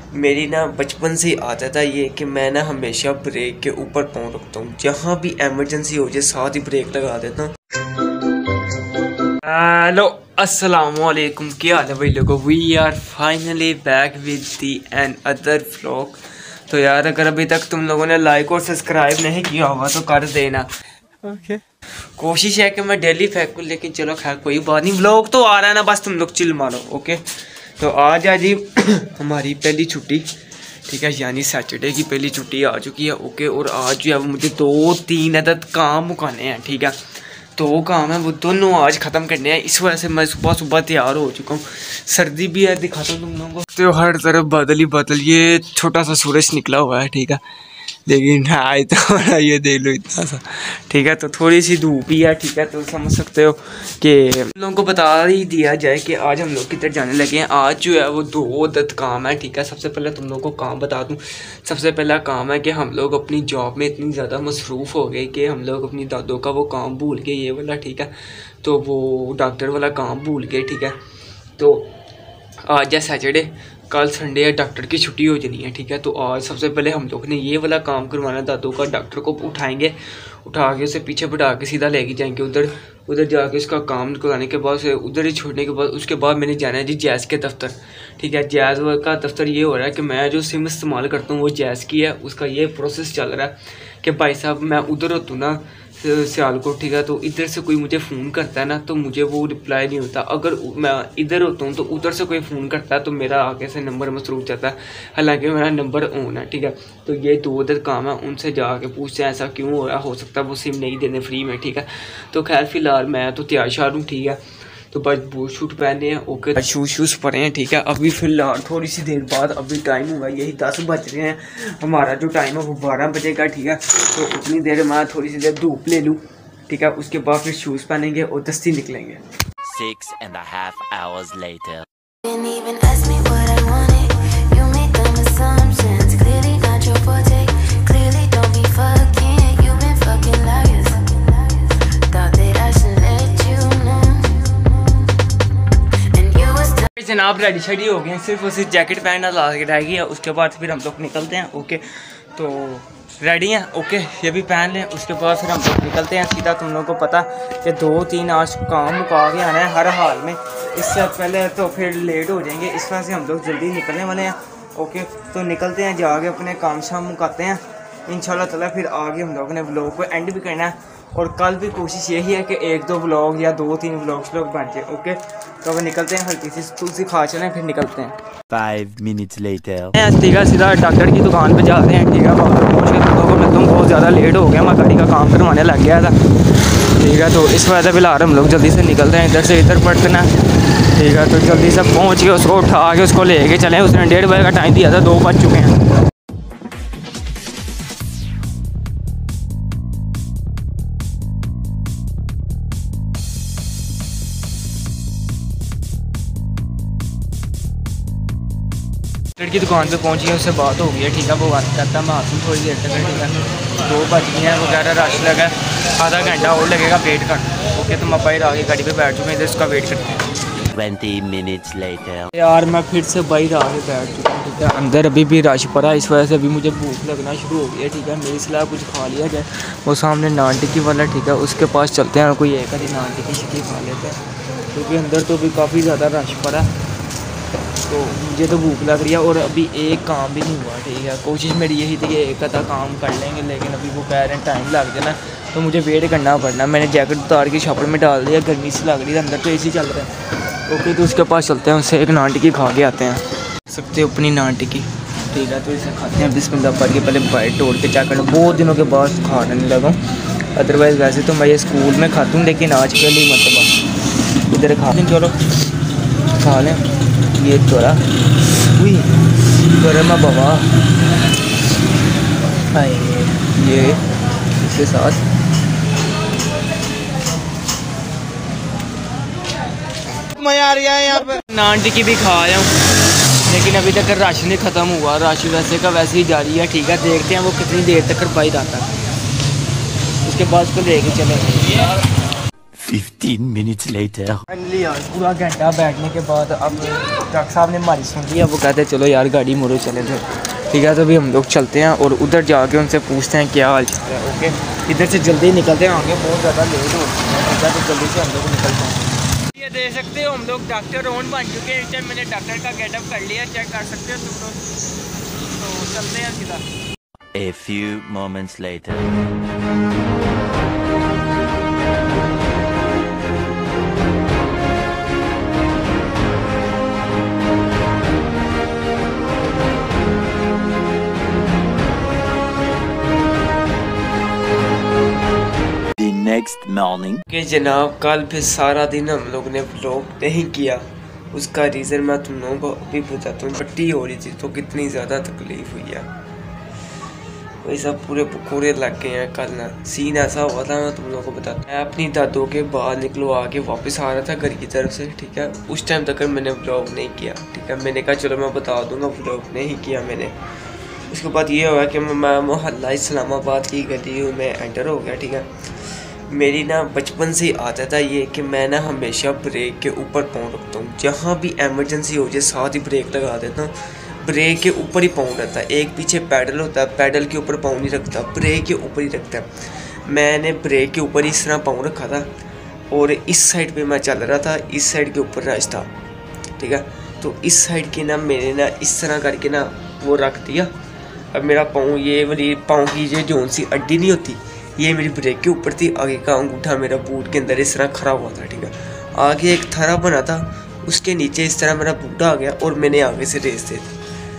मेरी ना बचपन से ही आदत है ये कि मैं ना हमेशा ब्रेक के ऊपर पाँव रखता हूँ। जहाँ भी इमरजेंसी हो जाए साथ ही ब्रेक लगा देता हूँ। हेलो अस्सलाम वालेकुम, क्या हाल है भाई लोगों। We are finally back with the another vlog. तो यार अगर अभी तक तुम लोगों ने लाइक और सब्सक्राइब नहीं किया होगा तो कर देना। ओके कोशिश है कि मैं डेली फेंकूँ, लेकिन चलो खैर कोई बात नहीं, व्लॉग तो आ रहा है ना, बस तुम लोग चिल मारो। ओके तो आज है जी हमारी पहली छुट्टी, ठीक है, यानी सैटरडे की पहली छुट्टी आ चुकी है। ओके और आज जो है वो मुझे 2-3 अदद काम मुकाने हैं, ठीक है। तो वो काम है वो दोनों आज ख़त्म करने हैं। इस वजह से मैं सुबह सुबह तैयार हो चुका हूँ। सर्दी भी है, दिखाता हूँ तुम लोगों को। तो हर तरफ बादल ही बादल, ये छोटा सा सूरज निकला हुआ है, ठीक है, लेकिन हाँ तो ये देख लो इतना सा, ठीक है। तो थोड़ी सी धूप ही है, ठीक है। तो समझ सकते हो कि हम लोगों को बता ही दिया जाए कि आज हम लोग किधर जाने लगे हैं। आज जो है वो 2 अदद काम है, ठीक है। सबसे पहले तुम लोगों को काम बता दूं। सबसे पहला काम है कि हम लोग अपनी जॉब में इतनी ज़्यादा मसरूफ़ हो गए कि हम लोग अपनी दादों का वो काम भूल गए, ये वाला, ठीक है। तो वो डॉक्टर वाला काम भूल गए, ठीक है। तो आज है सैटरडे, कल संडे है, डॉक्टर की छुट्टी हो जानी है, ठीक है। तो आज सबसे पहले हम लोग ने ये वाला काम करवाना। दादू का डॉक्टर को उठाएंगे, उठा के उसे पीछे बढ़ा के सीधा लेके जाएंगे उधर जाके उसका काम कराने के बाद उधर ही छोड़ने के बाद उसके बाद मैंने जाना है जी जैज़ के दफ्तर, ठीक है। जैज़ का दफ्तर ये हो रहा है कि मैं जो सिम इस्तेमाल करता हूँ वो जैज़ की है। उसका ये प्रोसेस चल रहा है कि भाई साहब मैं उधर होता हूँ ना सियालकोट, ठीक है। तो इधर से कोई मुझे फ़ोन करता है ना तो मुझे वो रिप्लाई नहीं होता। अगर मैं इधर होता हूँ तो उधर से कोई फ़ोन करता है तो मेरा आगे से नंबर मसरूफ़ जाता है, हालांकि मेरा नंबर ऑन है, ठीक है। तो ये 2 अदद काम है, उनसे जाके पूछते हैं ऐसा क्यों हो रहा, हो सकता है वो सिम नहीं देने फ्री में, ठीक है। तो खैर फ़िलहाल मैं तो तैयार शार हूँ, ठीक है। तो बस बूट शूट पहने हैं, ओके, शूज़ परे हैं, ठीक है। अभी फ़िलहाल थोड़ी सी देर बाद अभी टाइम हुआ यही 10 बज रहे हैं। हमारा जो टाइम है वो 12 बजेगा, ठीक है। तो उतनी देर मैं थोड़ी सी देर धूप ले लूँ, ठीक है। उसके बाद फिर शूज़ पहनेंगे और दस्ती निकलेंगे। 6.5 hours later. जनाब रेडी शेडी हो गए, सिर्फ उसी जैकेट पहनना रह गया, उसके बाद फिर हम लोग निकलते हैं। ओके तो रेडी हैं, ओके ये भी पहन लें, उसके बाद फिर हम लोग निकलते हैं सीधा। तुम लोगों को पता कि 2-3 आज काम मुका के आना है हर हाल में, इससे पहले तो फिर लेट हो जाएंगे। इस वजह से हम लोग जल्दी निकलने वाले हैं। ओके तो निकलते हैं, जाके अपने काम शाम मुकाते हैं इंशाल्लाह ताला। फिर आगे हम लोगों ने व्लॉग को एंड भी करना है और कल भी कोशिश यही है कि 1-2 व्लॉग या 2-3 व्लॉग्स बन जाए। ओके तो अब निकलते हैं, हल्की सी तुलसी खा चलें फिर निकलते हैं। 5 minutes later. ठीक है सीधा डॉक्टर की दुकान पे जा रहे हैं, ठीक है। वहाँ पर पहुँच के तुम लोगों को मिलता हूँ, बहुत ज़्यादा लेट हो गया, मैं गाड़ी का काम करवाने लग गया था, ठीक है। तो इस वजह से फिलहाल हम लोग जल्दी से निकलते हैं, इधर से इधर पड़ते हैं, ठीक है। तो जल्दी से पहुँच के उसको उठा के उसको लेके चलें। उसने 1:30 बजे का टाइम दिया था, 2 बज चुके हैं। लड़की दुकान पे पहुंची है, उससे बात हो गई है, ठीक है। वो बात करता है, मैं आती हूँ थोड़ी देर तक, ठीक है। 2 बज गए हैं वगैरह, रश लगा, आधा घंटा और लगेगा वेट कर। ओके तो मैं बाहर आगे गाड़ी पे बैठ चुका हूँ, इधर इसका वेट करते हैं। 20 minutes later. यार मैं फिर से बाहर आके बैठ चुका हूँ, ठीक है। अंदर अभी भी रश पड़ा है, इस वजह से अभी मुझे भूख लगना शुरू हो गई है, ठीक है। मेरी सलाह कुछ खा लिया जाए, वो सामने नान टिक्की वाला, ठीक है, उसके पास चलते हैं, कोई एक आधी नान टिक्की शिक्की खा लेते हैं, क्योंकि अंदर तो भी काफ़ी ज़्यादा रश पड़ा है। तो मुझे तो भूख लग रही है और अभी एक काम भी नहीं हुआ, ठीक है। कोशिश मेरी यही थी कि एक आधा काम कर लेंगे, लेकिन अभी वो कह रहे हैं टाइम लग जाना, तो मुझे वेट करना पड़ना। मैंने जैकेट उतार के शॉपर में डाल दिया, गर्मी से लग रही है, अंदर तो एसी चल रहा है। ओके तो उसके पास चलते हैं, उससे एक नान टिक्की खा के आते हैं, सकते हो अपनी नान टिक्की, ठीक है। तो इसे खाते हैं, बिस्मिल्लाह पढ़ के पहले बाइट तोड़ के चेक करना, बहुत दिनों के बाद खाने नहीं लगा। अदरवाइज़ वैसे तो मैं ये स्कूल में खाता हूँ, लेकिन आज के लिए मतलब इधर खा लें, चलो खा लें। ये थोड़ा हुई गर्म है बाबा, ये इसके साथ मज़ा आ रहा है। यहाँ पर नान टिक्की भी खा आया हूँ, लेकिन अभी तक रश नहीं ख़त्म हुआ, रश वैसे का वैसे ही जारी है, ठीक है। देखते हैं वो कितनी देर तक बाहर आता है, उसके बाद उसको लेके चलेंगे। 15 minutes later. फाइनली यार पूरा घंटा बैठने के बाद अब डॉक्टर साहब ने हमारी सुन लिया। वो कहते चलो यार गाड़ी मोड़ो चले थे। ठीक है, तो अभी हम लोग चलते हैं और उधर जाके उनसे पूछते हैं क्या हाल चाल है। ओके, इधर से जल्दी निकलते हैं, आगे बहुत ज़्यादा लेट हो गया, तो जल्दी से हम लोग निकलते हैं। ये देख सकते हो हम लोग डॉक्टर रोहन बन चुके हैं। इस टाइम मैंने डॉक्टर का गेटअप कर लिया, चेक कर सकते हो तुम लोग। तो चलते हैं सीधा। A few moments later. The next morning. कि जनाब कल फिर सारा दिन हम लोग ने व्लॉग नहीं किया। उसका रीज़न मैं तुम लोगों को अभी बताता हूँ। पट्टी हो रही थी तो कितनी ज़्यादा तकलीफ़ हुई है, वही सब पूरे पकौड़े लग गए हैं। कल ना सीन ऐसा हुआ था, मैं तुम लोगों को बताता। मैं अपनी दादों के बाहर निकलवा के वापस आ रहा था घर की तरफ से। ठीक है, उस टाइम तक मैंने व्लॉग नहीं किया। ठीक है, मैंने कहा चलो मैं बता दूंगा, व्लॉग नहीं किया मैंने। उसके बाद ये हुआ कि मैं मोहल्ला इस्लामाबाद की गली में एंटर हो गया। ठीक है, मेरी ना बचपन से ही आदत है ये कि मैं ना हमेशा ब्रेक के ऊपर पाँव रखता हूँ। जहाँ भी एमरजेंसी हो जाए साथ ही ब्रेक लगा देता हूँ। ब्रेक के ऊपर ही पाँव रहता है। एक पीछे पैडल होता है, पैडल के ऊपर पाँव नहीं रखता, ब्रेक के ऊपर ही रखता है। मैंने ब्रेक के ऊपर इस तरह पाँव रखा था और इस साइड पे मैं चल रहा था, इस साइड के ऊपर रश था। ठीक है, तो इस साइड के ना मैंने ना इस तरह करके ना वो रख दिया। अब मेरा पाँव, ये वाली पाँव की जो जोन सी अड्डी नहीं होती, ये मेरी ब्रेक के ऊपर थी। आगे का अंगूठा मेरा बूट के अंदर इस तरह खड़ा हुआ था। ठीक है, आगे एक थरा बना था, उसके नीचे इस तरह मेरा बूट आ गया और मैंने आगे से रेस दे दी।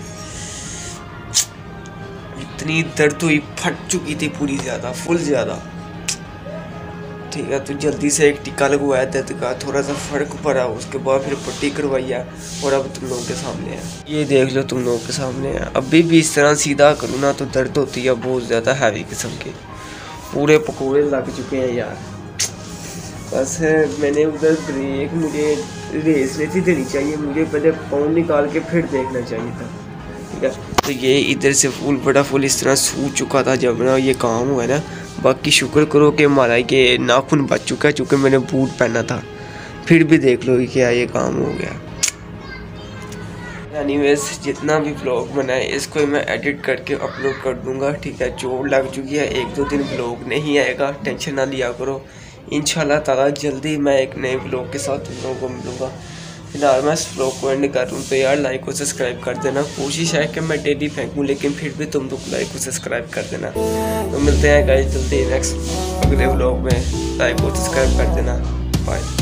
इतनी दर्द हुई, फट चुकी थी पूरी, ज़्यादा फुल ज़्यादा। ठीक है, तो जल्दी से एक टीका लगवाया दर्द का, थोड़ा सा फ़र्क पड़ा। उसके बाद फिर पट्टी करवाई है और अब तुम लोगों के सामने है, ये देख लो तुम लोगों के सामने है। अभी भी इस तरह सीधा करूँ ना तो दर्द होती है बहुत ज़्यादा हैवी किस्म की। पूरे पकौड़े लग चुके हैं यार। बस मैंने उधर ब्रेक, मुझे रेस नहीं थी देनी चाहिए, मुझे पहले पाँव निकाल के फिर देखना चाहिए था। ठीक है, तो ये इधर से फुल इस तरह सूज चुका था जब ना ये काम हुआ ना। बाकी शुक्र करो कि हमारा ये नाखून बच चुका है, चूँकि मैंने बूट पहना था। फिर भी देख लो क्या ये काम हो गया। एनीवेज, जितना भी व्लॉग बनाए इसको मैं एडिट करके अपलोड कर दूंगा। ठीक है, चोट लग चुकी है, 1-2 दिन व्लॉग नहीं आएगा, टेंशन ना लिया करो। इंशाल्लाह ताला जल्दी मैं एक नए व्लॉग के साथ तुम लोगों को मिलूँगा। फिलहाल मैं इस व्लॉग को एंड कर दूँ, तो यार लाइक और सब्सक्राइब कर देना। कोशिश है कि मैं डेली फेंकूँ, लेकिन फिर भी तुम लोग लाइक और सब्सक्राइब कर देना। तो मिलते हैं गाइस जल्दी नेक्स्ट अगले व्लॉग में। लाइक और सब्सक्राइब कर देना। बाय।